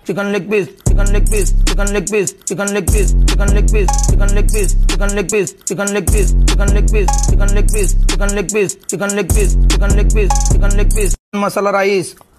chicken leg piece, chicken leg piece, chicken leg piece, chicken leg piece, chicken leg piece, chicken leg piece, chicken leg piece, chicken leg piece, chicken leg piece, chicken leg piece, chicken leg piece, chicken leg piece, chicken leg piece, chicken leg piece, masala rice.